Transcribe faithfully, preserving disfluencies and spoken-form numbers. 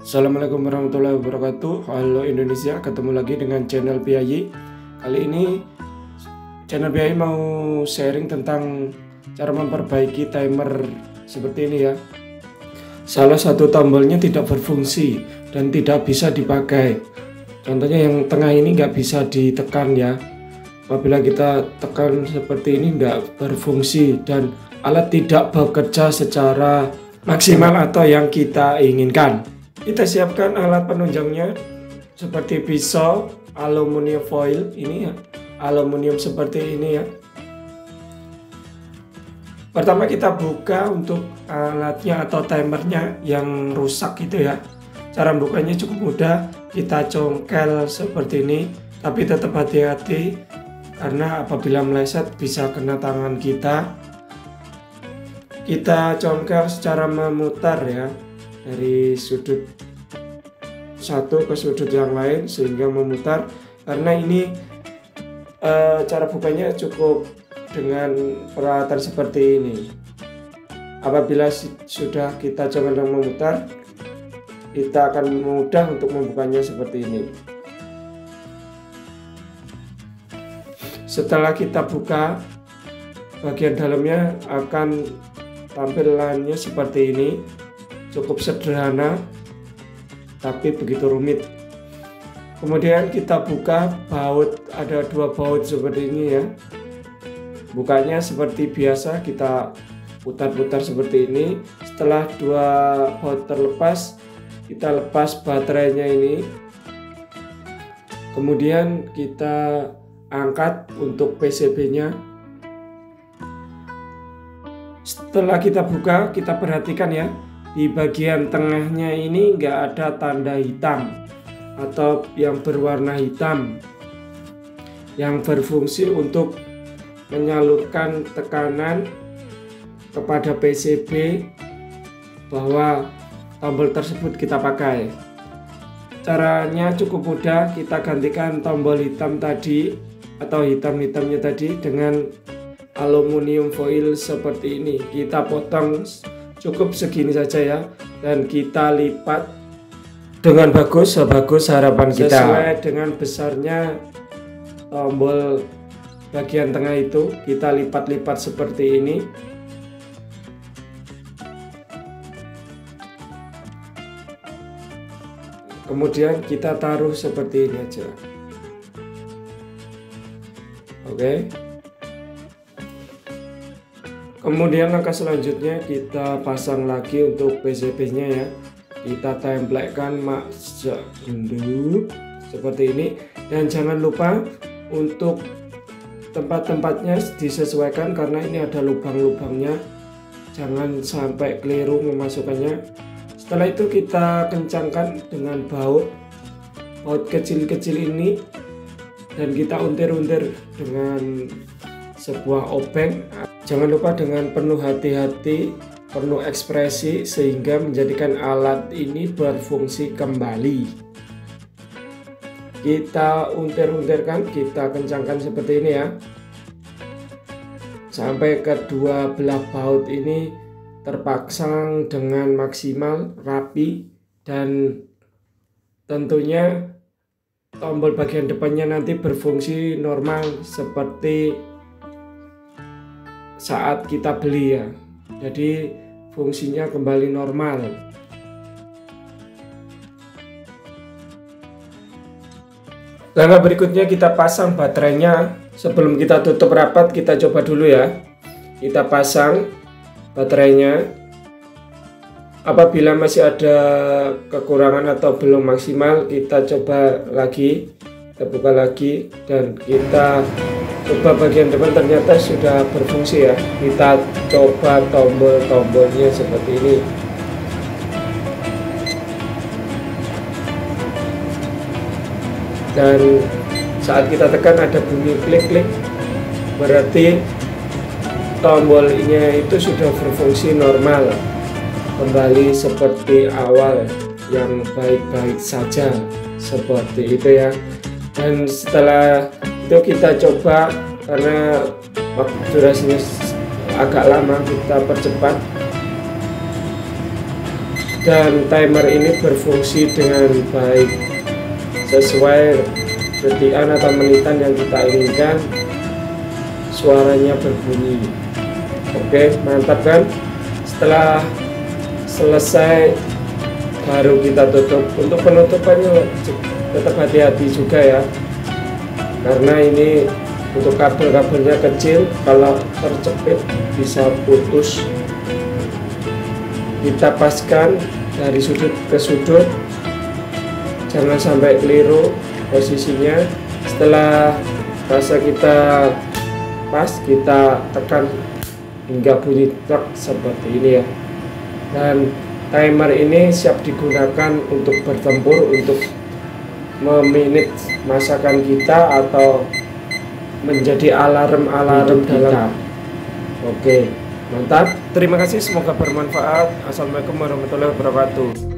Assalamualaikum warahmatullahi wabarakatuh. Halo Indonesia, ketemu lagi dengan channel Piyayi. Kali ini channel Piyayi mau sharing tentang cara memperbaiki timer seperti ini ya. Salah satu tombolnya tidak berfungsi dan tidak bisa dipakai. Contohnya yang tengah ini nggak bisa ditekan ya. Apabila kita tekan seperti ini nggak berfungsi dan alat tidak bekerja secara maksimal atau yang kita inginkan. Kita siapkan alat penunjangnya seperti pisau, aluminium foil ini ya, aluminium seperti ini ya. Pertama kita buka untuk alatnya atau timernya yang rusak gitu ya. Cara bukanya cukup mudah, kita congkel seperti ini, tapi tetap hati-hati karena apabila meleset bisa kena tangan kita. Kita congkel secara memutar ya, dari sudut satu ke sudut yang lain sehingga memutar, karena ini e, cara bukanya cukup dengan peralatan seperti ini. Apabila sudah kita congkel dan memutar, kita akan mudah untuk membukanya seperti ini. Setelah kita buka, bagian dalamnya akan tampilannya seperti ini. Cukup sederhana tapi begitu rumit. Kemudian kita buka baut, ada dua baut seperti ini ya. Bukanya seperti biasa, kita putar-putar seperti ini. Setelah dua baut terlepas, kita lepas baterainya ini. Kemudian kita angkat untuk P C B nya. Setelah kita buka, kita perhatikan ya, di bagian tengahnya ini nggak ada tanda hitam atau yang berwarna hitam yang berfungsi untuk menyalurkan tekanan kepada P C B bahwa tombol tersebut kita pakai. Caranya cukup mudah, kita gantikan tombol hitam tadi atau hitam-hitamnya tadi dengan aluminium foil seperti ini. Kita potong cukup segini saja ya, dan kita lipat dengan bagus sebagus harapan kita sesuai dengan besarnya tombol bagian tengah itu. Kita lipat-lipat seperti ini. Kemudian kita taruh seperti ini aja. Oke. Kemudian langkah selanjutnya kita pasang lagi untuk P C B nya ya. Kita tempelkan maksud seperti ini, dan jangan lupa untuk tempat-tempatnya disesuaikan karena ini ada lubang-lubangnya. Jangan sampai keliru memasukkannya. Setelah itu kita kencangkan dengan baut baut kecil-kecil ini, dan kita untir-untir dengan sebuah obeng. Jangan lupa dengan penuh hati-hati, penuh ekspresi, sehingga menjadikan alat ini berfungsi kembali. Kita untir-untirkan, kita kencangkan seperti ini ya, sampai kedua belah baut ini terpasang dengan maksimal, rapi, dan tentunya tombol bagian depannya nanti berfungsi normal seperti saat kita beli ya. Jadi fungsinya kembali normal. Langkah berikutnya kita pasang baterainya. Sebelum kita tutup rapat, kita coba dulu ya. Kita pasang baterainya. Apabila masih ada kekurangan atau belum maksimal, kita coba lagi, kita buka lagi, dan kita coba bagian depan, ternyata sudah berfungsi ya. Kita coba tombol-tombolnya seperti ini. Dan saat kita tekan ada bunyi klik-klik, berarti tombolnya itu sudah berfungsi normal, kembali seperti awal, yang baik-baik saja, seperti itu ya. Dan setelah itu kita coba, karena waktu durasinya agak lama, kita percepat. dan timer ini berfungsi dengan baik sesuai detikan atau menitan yang kita inginkan. Suaranya berbunyi. Oke, mantap kan? Setelah selesai baru kita tutup. Untuk penutupannya tetap hati-hati juga ya, karena ini untuk kabel-kabelnya kecil, kalau tercepit bisa putus. Kita paskan dari sudut ke sudut, jangan sampai keliru posisinya. Setelah rasa kita pas, kita tekan hingga bunyi truk seperti ini ya. Dan timer ini siap digunakan untuk bertempur, untuk meminit masakan kita atau menjadi alarm-alarm dalam. Oke, mantap. Terima kasih, semoga bermanfaat. Assalamualaikum warahmatullahi wabarakatuh.